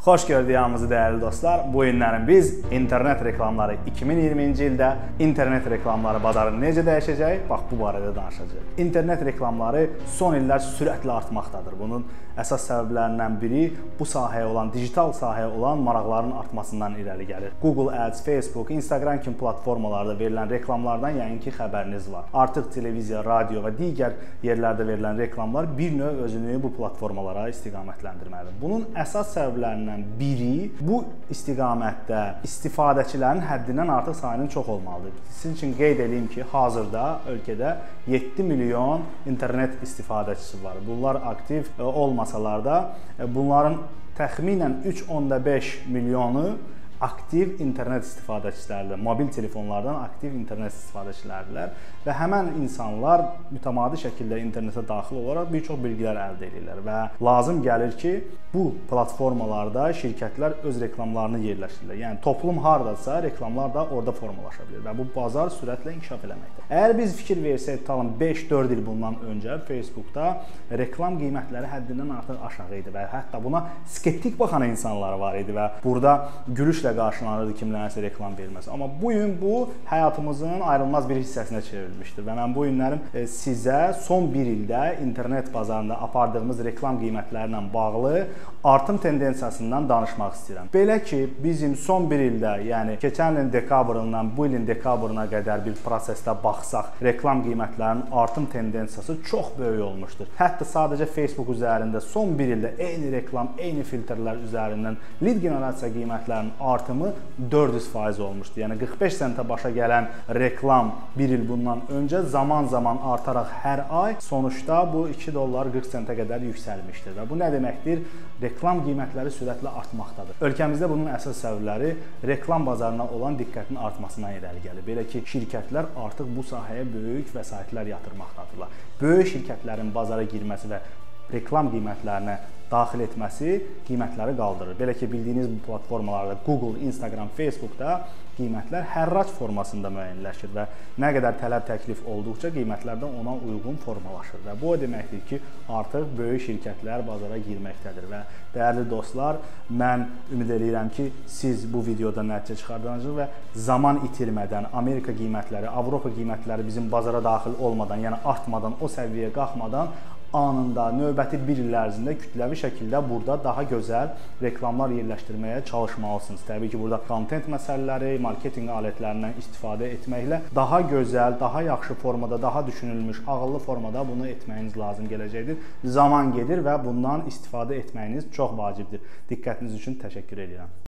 Xoş gördük hamınızı dəyərli dostlar. Bu günlərin biz internet reklamları 2020-ci ildə internet reklamları bazarı necə dəyişəcək? Bax bu barədə danışacağıq. İnternet reklamları son illər sürətlə artmaqdadır. Bunun əsas səbəblərindən biri bu sahəyə olan, digital sahəyə olan maraqların artmasından irəli gəlir. Google Ads, Facebook, Instagram kimi platformalarda verilən reklamlardan yəqin ki xəbəriniz var. Artıq televiziya, radio və digər yerlərdə verilən reklamlar bir növ özünü bu platformalara istiqamətləndirməlidir. Bunun əsas səbəblərindən biri bu istiqamətdə istifadəçilərin həddindən artıq sayının çox olmalıdır. Sizin üçün qeyd edeyim ki, hazırda ölkədə 7 milyon internet istifadəçisi var. Bunlar aktiv olmasalar da bunların təxminən 3,5 milyonu aktiv internet istifadəçiləridir. Mobil telefonlardan aktiv internet istifadəçiləridirlər və həmən insanlar mütəmadi şəkildə internetə daxil olaraq bir çox bilgilər əldə edirlər və lazım gəlir ki, bu platformalarda şirkətlər öz reklamlarını yerləşdirirlər. Yəni toplum hardasa reklamlar da orada formalaşa bilir və bu bazar sürətlə inkişaf eləməkdir. Əgər biz fikir versək, tutalım 5-4 il bundan öncə Facebookda reklam qiymətləri həddindən artıq aşağı idi və hətta buna skeptik baxan insanlar var idi və burada gülüşlə qarşılanırdı kimlərsə reklam verilməsi. Amma bu gün bu həyatımızın ayrılmaz bir hissəsinə çevrilmişdir və mən bu günlərim sizə son bir ildə internet bazarında apardığımız reklam qiymətlərlə bağlı artım tendensiyasından danışmaq istəyirəm. Belə ki, bizim son bir ildə, yəni keçən ilin dekabrından bu ilin dekabrına qədər bir prosesdə baxsaq, reklam qiymətlərinin artım tendensiyası çox böyük olmuşdur. Hətta sadəcə Facebook üzərində son bir ildə eyni reklam, eyni filtrlər üzərindən lead generasiya qiymətlərinin artımı 400% olmuşdur. Yəni 45 sentə başa gələn reklam bir il bundan öncə zaman-zaman artaraq hər ay sonuçda bu 2 dollar 40 sentə qədər yüksəlmişdir. Və bu nə deməkdir? Reklam qiymətləri sürətlə artmaqdadır. Ölkəmizdə bunun əsas səbəbləri reklam bazarına olan diqqətin artmasına irəli gəlir. Belə ki, şirkətlər artıq bu sahəyə böyük vəsaitlər yatırmaqdadırlar. Böyük şirkətlərin bazara girməsi və reklam qiymətlərinə daxil etməsi qiymətləri qaldırır. Belə ki, bildiyiniz bu platformalarda Google, Instagram, Facebookda qiymətlər hərrac formasında müəyyənləşir və nə qədər tələb təklif olduqca qiymətlər də ona uyğun formalaşır və bu o deməkdir ki, artıq böyük şirkətlər bazara girməkdədir və dəyərli dostlar, mən ümid edirəm ki, siz bu videoda nəticə çıxardacaqsınız və zaman itirmədən Amerika qiymətləri, Avropa qiymətləri bizim bazara daxil olmadan, yəni artmadan, o səviyyəyə qalxmadan anında, növbəti bir il ərzində kütləvi şəkildə burada daha gözəl reklamlar yerləşdirməyə çalışmalısınız. Təbii ki, burada kontent məsələləri, marketinq alətlərindən istifadə etməklə daha gözəl, daha yaxşı formada, daha düşünülmüş, ağıllı formada bunu etməyiniz lazım gələcəkdir. Zaman gedir və bundan istifadə etməyiniz çox vacibdir. Diqqətiniz üçün təşəkkür edirəm.